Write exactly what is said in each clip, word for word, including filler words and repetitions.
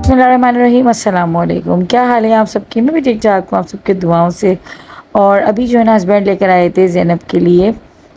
बिस्मिल्लाहिर्रहमानिर्रहीम, अस्सलाम वालेकुम। क्या हाल है आप सबकी? मैं भी ठीक ठाक हूँ आप सबके दुआओं से। और अभी जो है ना हस्बैंड लेकर आए थे ज़ैनब के लिए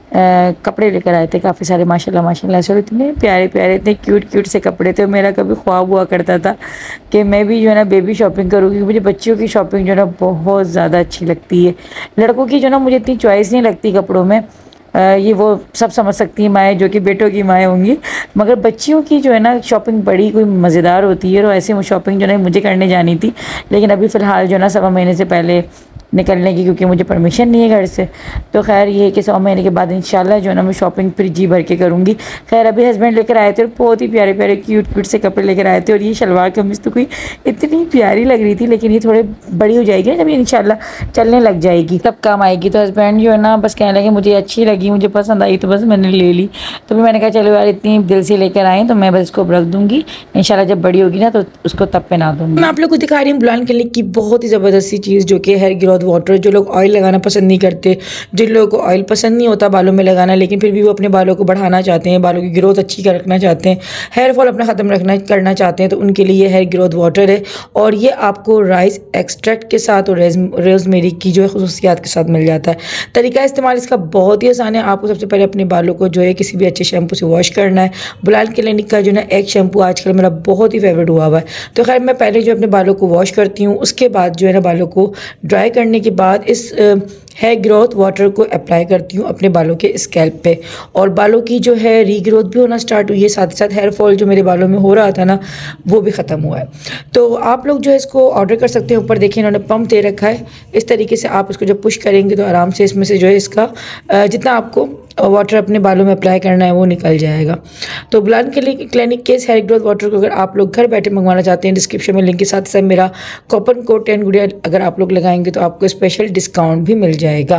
आ, कपड़े लेकर आए थे काफ़ी सारे, माशाल्लाह माशाल्लाह से। इतने प्यारे प्यारे इतने क्यूट क्यूट से कपड़े थे। मेरा कभी ख्वाब हुआ करता था कि मैं भी जो है ना बेबी शॉपिंग करूँ, क्योंकि मुझे बच्चियों की शॉपिंग जो है ना बहुत ज़्यादा अच्छी लगती है। लड़कों की जो ना मुझे इतनी चॉइस नहीं लगती कपड़ों में। आ, ये वो सब समझ सकती हैं माएँ जो कि बेटों की माएँ होंगी, मगर बच्चियों की जो है ना शॉपिंग बड़ी कोई मज़ेदार होती है। और ऐसे शॉपिंग जो है मुझे करने जानी थी, लेकिन अभी फ़िलहाल जो है ना सवा महीने से पहले निकलने की, क्योंकि मुझे परमिशन नहीं है घर से। तो खैर ये है कि सौ महीने के बाद इंशाल्लाह जो है ना मैं शॉपिंग फिर जी भर के करूँगी। खैर अभी हस्बैंड लेकर आए थे और बहुत ही प्यारे प्यारे क्यूट क्यूट से कपड़े लेकर आए थे। और ये शलवार कमीज़ तो कोई इतनी प्यारी लग रही थी, लेकिन ये थोड़े बड़ी हो जाएगी ना जब ये इंशाल्लाह चलने लग जाएगी तब काम आएगी। तो हस्बैंड जो है ना बस कहने लगे मुझे अच्छी लगी, मुझे पसंद आई, तो बस मैंने ले ली। तो फिर मैंने कहा चलो यार इतनी दिल से लेकर आए तो मैं बस इसको रख दूँगी, इंशाल्लाह जब बड़ी होगी ना तो उसको तब पहना दूँगी। मैं आप लोग को दिखा रही हूँ बुलान क्लिनिक की बहुत ही ज़बरदस्ती चीज़, जो कि हेयर ग्रोथ वाटर। जो लोग ऑयल लगाना पसंद नहीं करते, जिन लोगों को ऑयल पसंद नहीं होता बालों में लगाना, लेकिन फिर भी वो अपने बालों को बढ़ाना चाहते हैं, बालों की ग्रोथ अच्छी कर रखना चाहते हैं, हेयर फॉल अपना ख़त्म रखना करना चाहते हैं, तो उनके लिए हेयर ग्रोथ वाटर है। और ये आपको राइस एक्सट्रैक्ट के साथ और रोज़मेरी की जो है खुसूसियात के साथ मिल जाता है। तरीका इस्तेमाल इसका बहुत ही आसान है। आपको सबसे पहले अपने बालों को जो है किसी भी अच्छे शैम्पू से वॉश करना है। बुलान क्लिनिक का जो है ना एक शैम्पू आजकल मेरा बहुत ही फेवरेट हुआ हुआ है। तो खैर मैं पहले जो अपने बालों को वॉश करती हूँ, उसके बाद जो है ना बालों को ड्राई करने के बाद इस हेयर ग्रोथ वाटर को अप्लाई करती हूँ अपने बालों के स्कैल्प पे। और बालों की जो है रीग्रोथ भी होना स्टार्ट हुई है, साथ ही साथ हेयर फॉल जो मेरे बालों में हो रहा था ना वो भी ख़त्म हुआ है। तो आप लोग जो है इसको ऑर्डर कर सकते हैं। ऊपर देखिए इन्होंने पंप दे रखा है, इस तरीके से आप इसको जब पुश करेंगे तो आराम से इसमें से जो है इसका जितना आपको वाटर अपने बालों में अप्लाई करना है वो निकल जाएगा। तो बुलान क्लिनिक के इस हेयर ग्रोथ वाटर को अगर आप लोग घर बैठे मंगवाना चाहते हैं, डिस्क्रिप्शन में लिंक के साथ साथ मेरा कूपन कोड टेन गुड़िया अगर आप लोग लगाएंगे तो आपको स्पेशल डिस्काउंट भी मिल जाएगा।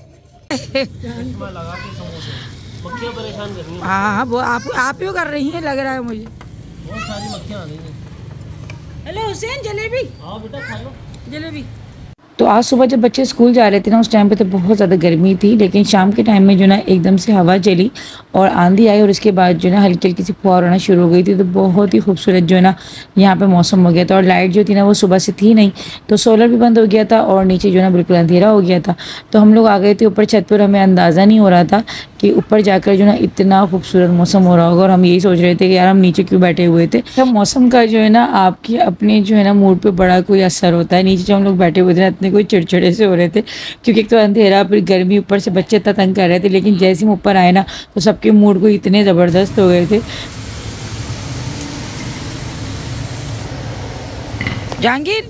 हाँ वो आप आप ही कर रही हैं लग रहा है मुझे। बहुत सारी मक्खियाँ आ गई हैं। हेलो हुसैन, जलेबी। हाँ बेटा खा लो जलेबी। तो आज सुबह जब बच्चे स्कूल जा रहे थे ना उस टाइम पे तो बहुत ज़्यादा गर्मी थी, लेकिन शाम के टाइम में जो ना एकदम से हवा चली और आंधी आई और उसके बाद जो ना हल्की हल्की सी फुहार होना शुरू हो गई थी। तो बहुत ही खूबसूरत जो है ना यहाँ पे मौसम हो गया था। और लाइट जो थी ना वो सुबह से थी नहीं, तो सोलर भी बंद हो गया था और नीचे जो ना बिल्कुल अंधेरा हो गया था। तो हम लोग आ गए थे ऊपर छत पर। हमें अंदाज़ा नहीं हो रहा था कि ऊपर जाकर जो ना इतना खूबसूरत मौसम हो रहा होगा, और हम यही सोच रहे थे कि यार हम नीचे क्यों बैठे हुए थे। तो मौसम का जो है ना आपकी अपने जो है ना मूड पे बड़ा कोई असर होता है। नीचे जो हम लोग बैठे हुए थे ना इतने कोई चिड़चिड़े से हो रहे थे, क्योंकि एक तो अंधेरा फिर गर्मी, ऊपर से बच्चे इतना तंग कर रहे थे। लेकिन जैसे हम ऊपर आए ना तो सबके मूड को इतने ज़बरदस्त हो गए थे। जहांगीर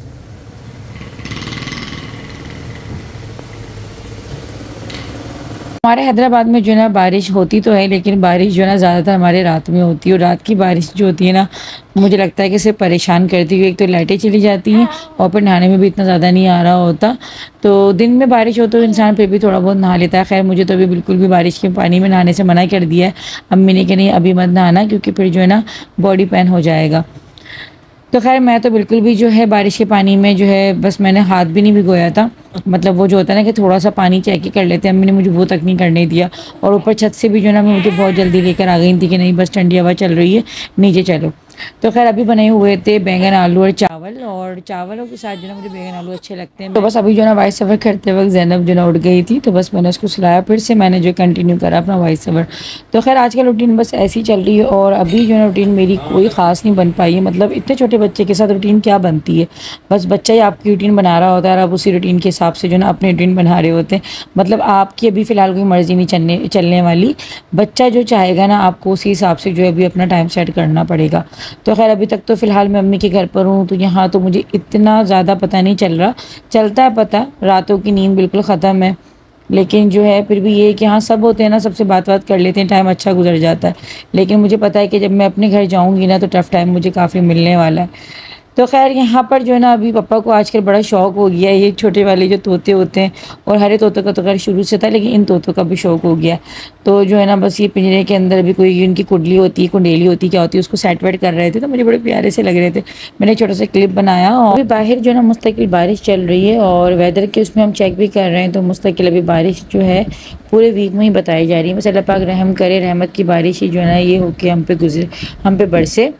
हमारे हैदराबाद में जो है ना बारिश होती तो है, लेकिन बारिश जो है ना ज़्यादातर हमारे रात में होती है। और रात की बारिश जो होती है ना मुझे लगता है कि सिर्फ परेशान करती है। एक तो लाइटें चली जाती हैं और फिर नहाने में भी इतना ज़्यादा नहीं आ रहा होता। तो दिन में बारिश हो तो इंसान फिर भी थोड़ा बहुत नहा लेता है। खैर मुझे तो अभी बिल्कुल भी बारिश के पानी में नहाने से मना कर दिया है अम्मी ने कि नहीं अभी मत नहाना, क्योंकि फिर जो है ना बॉडी पेन हो जाएगा। तो खैर मैं तो बिल्कुल भी जो है बारिश के पानी में जो है बस मैंने हाथ भी नहीं भिगोया था। मतलब वो जो होता है ना कि थोड़ा सा पानी चेक ही कर लेते हैं, अम्मी ने मुझे वो तक नहीं करने दिया। और ऊपर छत से भी जो है ना मुझे बहुत जल्दी लेकर आ गई थी कि नहीं बस ठंडी हवा चल रही है नीचे चलो। तो खैर अभी बने हुए थे बैंगन आलू और चावल, और चावलों के साथ जो ना मुझे बैंगन आलू अच्छे लगते हैं। तो बस अभी जो ना वाइस सफ़र करते वक्त ज़ैनब जो ना उठ गई थी, तो बस मैंने उसको सुलाया, फिर से मैंने जो कंटिन्यू करा अपना वाइस सफ़र। तो खैर आज का रूटीन बस ऐसी चल रही है। और अभी जो ना रूटीन मेरी कोई ख़ास नहीं बन पाई है। मतलब इतने छोटे बच्चे के साथ रूटीन क्या बनती है, बस बच्चा ही आपकी रूटीन बना रहा होता है और आप उसी रूटीन के हिसाब से जो ना अपने रूटीन बना रहे होते हैं। मतलब आपकी अभी फ़िलहाल कोई मर्ज़ी नहीं चलने चलने वाली, बच्चा जो चाहेगा ना आपको उसी हिसाब से जो है अभी अपना टाइम सेट करना पड़ेगा। तो खैर अभी तक तो फ़िलहाल मैं अम्मी के घर पर हूँ, तो यहाँ तो मुझे इतना ज़्यादा पता नहीं चल रहा। चलता है पता, रातों की नींद बिल्कुल ख़त्म है, लेकिन जो है फिर भी ये कि हाँ सब होते हैं ना, सबसे बात बात कर लेते हैं, टाइम अच्छा गुजर जाता है। लेकिन मुझे पता है कि जब मैं अपने घर जाऊँगी ना तो टफ़ टाइम मुझे काफ़ी मिलने वाला है। तो खैर यहाँ पर जो है ना अभी पापा को आजकल बड़ा शौक़ हो गया है ये छोटे वाले जो तोते होते हैं, और हरे तोतों का तो खैर शुरू से था, लेकिन इन तोतों का भी शौक़ हो गया। तो जो है ना बस ये पिंजरे के अंदर भी कोई इनकी कुंडली होती है, कुंडेली होती है, क्या होती है, उसको सेट वेट कर रहे थे। तो मुझे बड़े प्यारे से लग रहे थे। मैंने छोटा सा क्लिप बनाया। और अभी बाहर जो है ना मुस्तकिल बारिश चल रही है, और वेदर के उसमें हम चेक भी कर रहे हैं तो मुस्तकिल अभी बारिश जो है पूरे वीक में ही बताई जा रही है। बस अल्लाह पाक रहम करे, रहमत की बारिश ही जो है ना ये होके हम पे गुजरे, हम पे बरसे।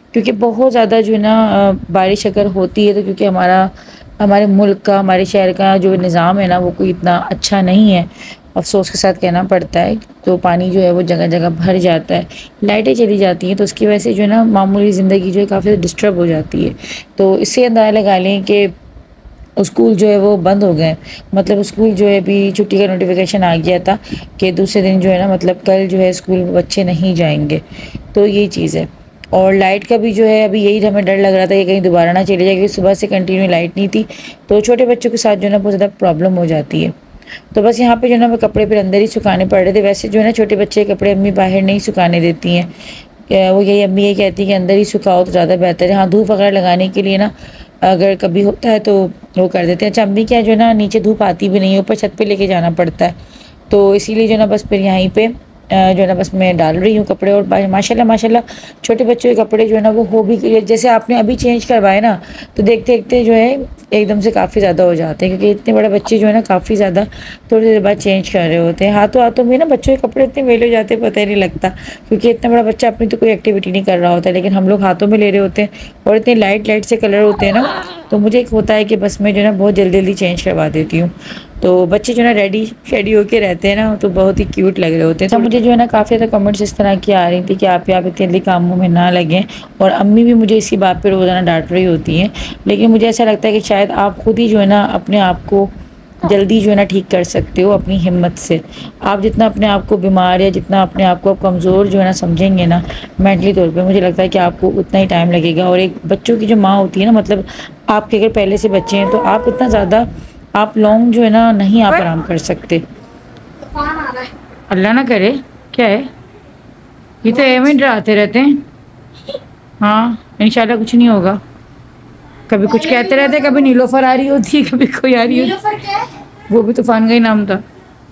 क्योंकि बहुत ज़्यादा जो है ना अ, बारिश अगर होती है तो क्योंकि हमारा हमारे मुल्क का हमारे शहर का जो निज़ाम है ना वो कोई इतना अच्छा नहीं है, अफ़सोस के साथ कहना पड़ता है। तो पानी जो है वो जगह जगह भर जाता है, लाइटें चली जाती हैं, तो उसकी वजह से जो है ना मामूली ज़िंदगी जो है काफ़ी डिस्टर्ब हो जाती है। तो इससे अंदाज़ा लगा लें कि स्कूल जो है वो बंद हो गए, मतलब स्कूल जो है अभी छुट्टी का नोटिफिकेशन आ गया था कि दूसरे दिन जो है ना मतलब कल जो है स्कूल बच्चे नहीं जाएंगे। तो ये चीज़ है। और लाइट का भी जो है अभी यही हमें डर लग रहा था कि कहीं दोबारा ना चली जाए, क्योंकि सुबह से कंटिन्यू लाइट नहीं थी, तो छोटे बच्चों के साथ जो है ना बहुत ज़्यादा प्रॉब्लम हो जाती है। तो बस यहाँ पे जो है ना हमें कपड़े फिर अंदर ही सुखाने पड़ रहे थे। वैसे जो है ना छोटे बच्चे के कपड़े अम्मी बाहर नहीं सुखाने देती हैं, क्या वो यही अम्मी ये कहती है कि अंदर ही सुखाओ तो ज़्यादा बेहतर है। हाँ, धूप वगैरह लगाने के लिए ना अगर कभी होता है तो वो कर देते हैं। अच्छा, अम्मी क्या जो है ना नीचे धूप आती भी नहीं है, ऊपर छत पे लेके जाना पड़ता है, तो इसीलिए जो है ना बस फिर यहीं पे अ, जो है ना बस मैं डाल रही हूँ कपड़े। और बा- माशाल्लाह माशाल्लाह छोटे बच्चों के कपड़े जो है ना वो हो भी, जैसे आपने अभी चेंज करवाए ना तो देखते देखते जो है एकदम से काफ़ी ज़्यादा हो जाते हैं, क्योंकि इतने बड़े बच्चे जो है ना काफ़ी ज़्यादा थोड़ी देर बाद चेंज कर रहे होते हैं। हाथों हाथों में ना बच्चों के कपड़े इतने मेले हो जाते हैं, पता ही नहीं लगता, क्योंकि इतना बड़ा बच्चा अपनी तो कोई एक्टिविटी नहीं कर रहा होता, लेकिन हम लोग हाथों में ले रहे होते हैं और इतने लाइट लाइट से कलर होते हैं ना, तो मुझे एक होता है कि बस मैं जो है ना बहुत जल्दी जल्दी चेंज करवा देती हूँ। तो बच्चे जो है ना रेडी शेडी होके रहते हैं ना, तो बहुत ही क्यूट लग रहे होते हैं। तो मुझे जो है ना काफ़ी ज़्यादा कमेंट्स इस तरह की आ रही थी कि आप यहाँ पे इतनी जल्दी कामों में ना लगें, और अम्मी भी मुझे इसी बात पे रोज़ाना डांट रही होती हैं। लेकिन मुझे ऐसा लगता है कि शायद आप खुद ही जो है ना अपने आप को जल्दी जो है ना ठीक कर सकते हो अपनी हिम्मत से। आप जितना अपने आप को बीमार या जितना अपने आप को आप कमज़ोर जो है ना समझेंगे ना मेंटली तौर पे, मुझे लगता है कि आपको उतना ही टाइम लगेगा। और एक बच्चों की जो माँ होती है ना, मतलब आपके अगर पहले से बच्चे हैं तो आप इतना ज़्यादा आप लॉन्ग जो है ना नहीं आप आराम कर सकते। अल्लाह ना करे। क्या है ये, तो एवं डराते रहते हैं। हाँ, इंशाल्लाह कुछ नहीं होगा। कभी कुछ कहते रहते हैं, कभी नीलोफर आ रही होती है, कभी कोई आ रही होती है। वो भी तूफान का ही नाम था।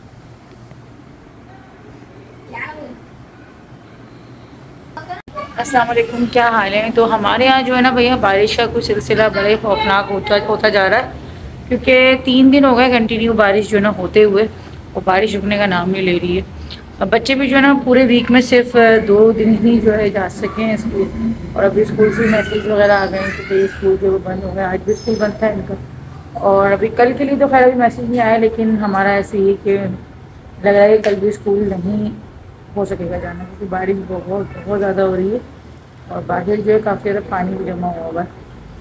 अस्सलाम वालेकुम, क्या हाल है। तो हमारे यहाँ जो है ना भैया बारिश का कुछ सिलसिला बड़े खौफनाक होता होता जा रहा है, क्योंकि तीन दिन हो गए कंटिन्यू बारिश जो है ना होते हुए, और बारिश रुकने का नाम नहीं ले रही है। अब बच्चे भी जो है ना पूरे वीक में सिर्फ दो दिन ही जो है जा सके हैं स्कूल, और अभी स्कूल से मैसेज वगैरह आ गए हैं कि स्कूल जो वो बंद हो गया। आज भी स्कूल बंद था इनका, और अभी कल के लिए तो खैर अभी मैसेज नहीं आया, लेकिन हमारा ऐसे ही कि लग रहा है कि कल भी स्कूल नहीं हो सकेगा जाना, क्योंकि बारिश बहुत बहुत ज़्यादा हो रही है और बाहर जो है काफ़ी ज़्यादा पानी भी जमा हुआ हुआ है।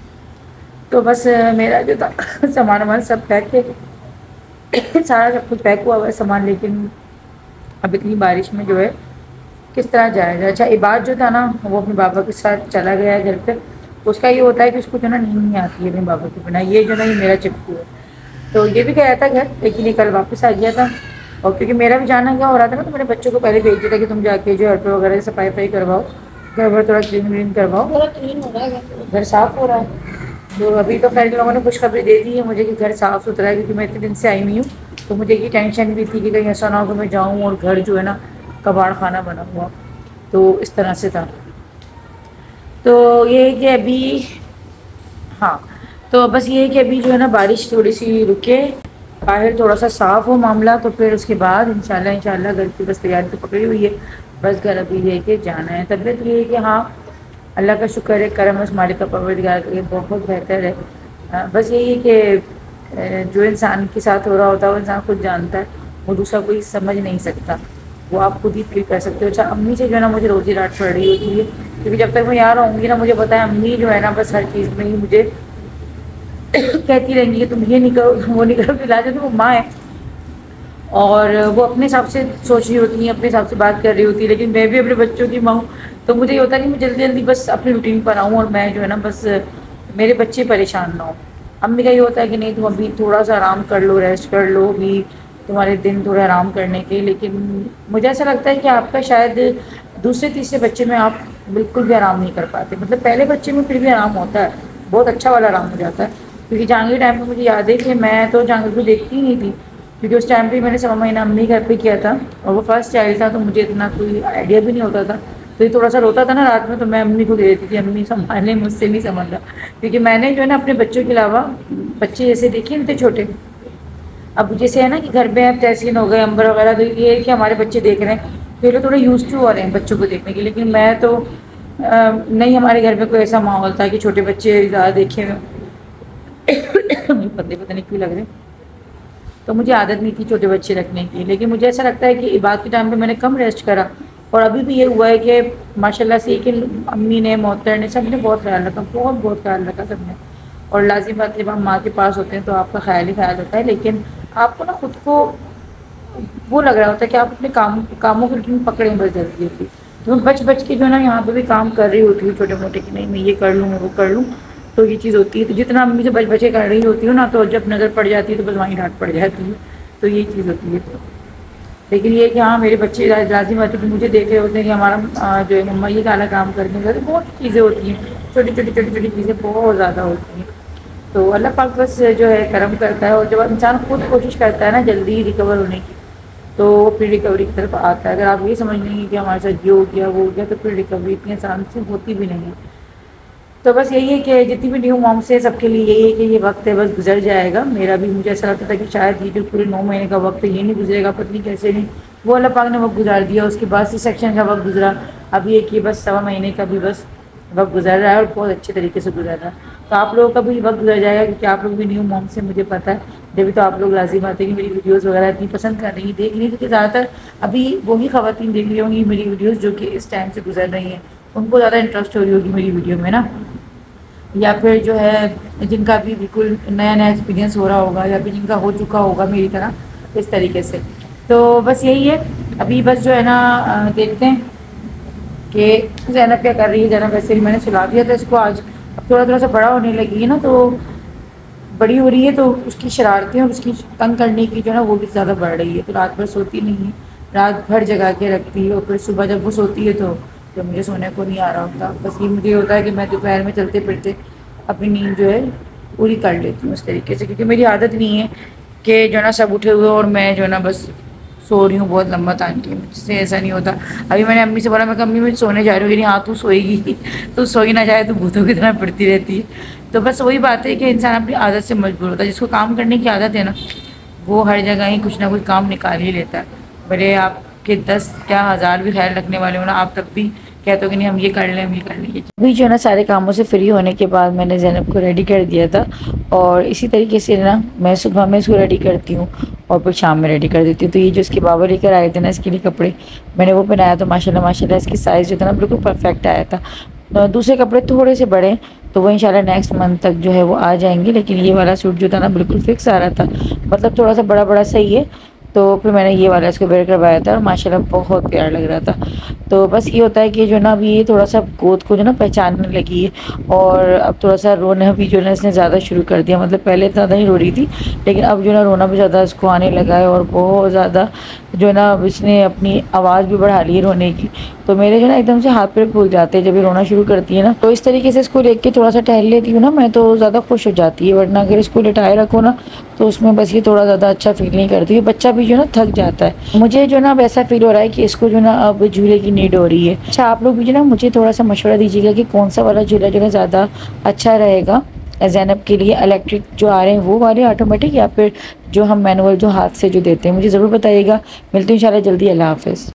तो बस अ, मेरा जो था सामान वामान सब पैक है, सारा सब कुछ पैक हुआ हुआ है सामान, लेकिन अब इतनी बारिश में जो है किस तरह जाएगा। अच्छा, इबाद जो था ना वो अपने बाबा के साथ चला गया है घर पे। उसका ये होता है कि उसको जो ना नींद नहीं आती है अपने बाबा के बिना। ये जो ना ये मेरा चिपकू है, तो ये भी गया था घर, लेकिन ये कल वापस आ गया था। और क्योंकि मेरा भी जाना क्या हो रहा था ना, तो मैंने बच्चों को पहले भेज दिया था कि तुम जाके जो हर पे वगैरह सफाई वफाई करवाओ, घर भर थोड़ा क्लीन व्लीन करवाओ, घर साफ़ हो रहा है। तो अभी तो खैर लोगों ने खुशखबरी दे दी है मुझे कि घर साफ़ सुथरा है, क्योंकि मैं इतने दिन से आई हुई हूँ, तो मुझे ये टेंशन भी थी कि कहीं ऐसा ना हो कि मैं जाऊँ और घर जो है ना कबाड़ खाना बना हुआ। तो इस तरह से था। तो ये है कि अभी, हाँ, तो बस ये है कि अभी जो है ना बारिश थोड़ी सी रुके, बाहर थोड़ा सा साफ़ हो मामला, तो फिर उसके बाद इंशाल्लाह इंशाल्लाह घर की बस तैयारी तो पकड़ी हुई है, बस घर अभी लेके जाना है। तबीयत ये है कि हाँ अल्लाह का शुक्र है, करम उस मालिक का परवरदिगार का, ये बहुत बेहतर है। अ, बस यही है कि अ, जो इंसान के साथ हो रहा होता है वो इंसान खुद जानता है, वो दूसरा कोई समझ नहीं सकता, वो आप खुद ही फील कर सकते हो। अच्छा, अम्मी से जो है ना मुझे रोज़ी रात पड़ रही होती है, क्योंकि जब तक मैं यहाँ रहूँगी ना मुझे पता है अम्मी जो है ना बस हर चीज़ में ही मुझे कहती रहेंगी कि तुम ये नहीं करो, तुम वो नहीं करो। फिलहाल जो वो माँ है और वो अपने हिसाब से सोच रही होती है, अपने हिसाब से बात कर रही होती है, लेकिन मैं भी अपने बच्चों की माँ हूँ, तो मुझे ये होता है कि मैं जल्दी जल्दी बस अपनी रूटीन पर आऊँ, और मैं जो है ना बस मेरे बच्चे परेशान ना हो। अम्मी का ये होता है कि नहीं तुम अभी थोड़ा सा आराम कर लो, रेस्ट कर लो, अभी तुम्हारे दिन थोड़े आराम करने के। लेकिन मुझे ऐसा लगता है कि आपका शायद दूसरे तीसरे बच्चे में आप बिल्कुल भी आराम नहीं कर पाते, मतलब पहले बच्चे में फिर भी आराम होता है, बहुत अच्छा वाला आराम हो जाता है। क्योंकि जहांगीर टाइम पे मुझे याद है कि मैं तो जहांगीर को देखती ही नहीं थी, क्योंकि उस टाइम पे मैंने सवा महीना अम्मी घर पे किया था, और वो फर्स्ट चाइल्ड था, तो मुझे इतना कोई आइडिया भी नहीं होता था। तो ये थोड़ा सा रोता था ना रात में, तो मैं अम्मी को दे देती थी, अम्मी संभालने, मुझसे नहीं संभाल रहा, क्योंकि मैंने जो है ना अपने बच्चों के अलावा बच्चे जैसे देखे नहीं थे छोटे, अब जैसे है ना कि घर में अब तहसीन हो गए, अंबर वगैरह, तो ये है कि हमारे बच्चे देख रहे हैं, तो ये लोग थोड़े यूज टू हो रहे हैं बच्चों को देखने के। लेकिन मैं तो नहीं, हमारे घर में कोई ऐसा माहौल था कि छोटे बच्चे ज़्यादा देखे हुए बंदे पता नहीं क्यों लग रहे, तो मुझे आदत नहीं थी छोटे बच्चे रखने की। लेकिन मुझे ऐसा लगता है कि इबादत के टाइम पे मैंने कम रेस्ट करा, और अभी भी ये हुआ है कि माशाल्लाह से कि अम्मी ने, मोहतर ने, सब ने बहुत ख्याल रखा, बहुत बहुत ख्याल रखा सब ने। और लाजिम बात है, जब हम माँ के पास होते हैं तो आपका ख्याल ही ख्याल होता है, लेकिन आपको ना खुद को वो लग रहा होता है कि आप अपने काम कामों को पकड़े बस जल्दी होती। तो मैं बच बच के जो है ना यहाँ पे भी काम कर रही होती हूँ छोटे मोटे, कि नहीं मैं ये कर लूँ, मैं वो कर लूँ, तो ये चीज़ होती है। तो जितना अम्मी से बच बचे कर रही होती हूँ ना, तो जब नज़र पड़ जाती है तो बस वहीं डांट पड़ जाती है, तो ये चीज़ होती है। तो लेकिन ये कि हाँ, मेरे बच्चे लाजिम आते कि मुझे देख रहे होते हैं कि हमारा जो है मम्मा ये काला काम करने का, तो बहुत चीज़ें होती हैं, छोटी छोटी छोटी छोटी चीज़ें बहुत ज़्यादा होती हैं। तो अल्लाह पाक बस जो है करम करता है, और जब इंसान खुद कोशिश करता है ना जल्दी रिकवर होने की, तो फिर रिकवरी की तरफ आता है। अगर आप ये समझ लेंगे कि हमारे साथ ये हो गया वो हो गया, तो फिर रिकवरी इतनी आसान से होती भी नहीं है। तो बस यही है कि जितनी भी न्यू मॉम्स है सबके लिए यही है कि ये वक्त है, बस गुजर जाएगा। मेरा भी, मुझे ऐसा लगता था कि शायद ये जो पूरे नौ महीने का वक्त है ये नहीं गुजरेगा, पत्नी कैसे नहीं, वो अल्लाह पाक ने वक्त गुजार दिया। उसके बाद सी सेक्शन का वक्त गुजरा, अब ये कि बस सवा महीने का भी बस वक्त गुजर रहा है, और बहुत अच्छे तरीके से गुजर रहा है। तो आप लोगों का भी वक्त गुजर जाएगा, क्योंकि आप लोग भी न्यू मॉम से, मुझे पता है। जब तो आप लोग लाजिम आते हैं कि मेरी वीडियोस वगैरह इतनी पसंद कर रही हैं, देख रही हैं, क्योंकि ज़्यादातर अभी वही ख़वातीन देख रही होंगी मेरी वीडियोस जो कि इस टाइम से गुजर रही हैं, उनको ज़्यादा इंटरेस्ट हो रही होगी मेरी वीडियो में ना, या फिर जो है जिनका भी बिल्कुल नया नया एक्सपीरियंस हो रहा होगा, या फिर जिनका हो चुका होगा मेरी तरह, इस तरीके से। तो बस यही है, अभी बस जो है ना देखते हैं कि ज़ैनब क्या कर रही है। ज़ैनब वैसे भी मैंने सुला दिया था इसको आज, अब थोड़ा थोड़ा सा बड़ा होने लगी है ना, तो बड़ी हो रही है, तो उसकी शरारतें और उसकी तंग करने की जो है ना वो भी ज़्यादा बढ़ रही है। तो रात भर सोती नहीं है, रात भर जगा के रखती है, और फिर सुबह जब वो सोती है तो तो मुझे सोने को नहीं आ रहा होता। बस ये मुझे होता है कि मैं दोपहर में चलते फिरते अपनी नींद जो है पूरी कर लेती हूँ उस तरीके से, क्योंकि मेरी आदत नहीं है कि जो ना सब उठे हुए और मैं जो ना बस सो रही हूँ बहुत लंबा तान के, मुझसे ऐसा नहीं होता। अभी मैंने अम्मी से बोला, मैं अम्मी मैं सोने जा रही हूँ, हाँ तू सोएगी, तो सो ही ना जाए तो भूतों की तरह पड़ती रहती है। तो बस वही बात है कि इंसान अपनी आदत से मजबूर होता है। जिसको काम करने की आदत है ना, वो हर जगह ही कुछ ना कुछ काम निकाल ही लेता है। भले आपके दस क्या हज़ार भी ख्याल रखने वाले हो ना, आप तब भी कहते हो कि नहीं हम ये कर लें, हम ये कर लेंगे। अभी जो है ना सारे कामों से फ्री होने के बाद मैंने ज़ैनब को रेडी कर दिया था, और इसी तरीके से ना मैं सुबह में इसको रेडी करती हूँ और फिर शाम में रेडी कर देती हूँ। तो ये जो इसके बाबा लेकर आए थे ना इसके लिए कपड़े, मैंने वो पहनाया, तो माशाल्लाह माशाल्लाह इसकी साइज़ जो था ना बिल्कुल परफेक्ट आया था। तो दूसरे कपड़े थोड़े से बड़े, तो वो इंशाल्लाह नेक्स्ट मंथ तक जो है वो आ जाएंगे, लेकिन ये वाला सूट जो था ना बिल्कुल फिक्स आ रहा था, मतलब थोड़ा सा बड़ा बड़ा सही है। तो फिर मैंने ये वाला इसको वेयर करवाया था, और माशाल्लाह बहुत प्यारा लग रहा था। तो बस ये होता है कि जो ना अभी ये थोड़ा सा गोद को जो ना पहचानने लगी है, और अब थोड़ा सा रोना भी जो ना इसने ज़्यादा शुरू कर दिया। मतलब पहले ज़्यादा नहीं रो रही थी, लेकिन अब जो ना रोना भी ज़्यादा इसको आने लगा है, और बहुत ज़्यादा जो ना इसने अपनी आवाज़ भी बढ़ा ली है रोने की। तो मेरे जो ना एकदम से हाथ पैर फूल जाते हैं जब ये रोना शुरू करती है ना। तो इस तरीके से इसको लेके थोड़ा सा टहल लेती हूँ ना मैं, तो ज़्यादा खुश हो जाती है। वरना अगर इसको लिटाए रखो ना, तो उसमें बस ये थोड़ा ज़्यादा अच्छा फील नहीं करती है, बच्चा भी जो ना थक जाता है। मुझे जो ना वैसा फील हो रहा है कि इसको जो ना अब झूले की नीड हो रही है। अच्छा, आप लोग भी जो ना मुझे थोड़ा सा मशवरा दीजिएगा कि कौन सा वाला झूला जो है ज़्यादा अच्छा रहेगा ज़ैनब के लिए। इलेक्ट्रिक जो आ रहे हैं वो वाले ऑटोमेटिक, या फिर जो हम मैनुअल जो हाथ से जो देते हैं, मुझे ज़रूर बताइएगा। मिलती हूँ इंशाल्लाह जल्दी। अल्लाह हाफ़िज़।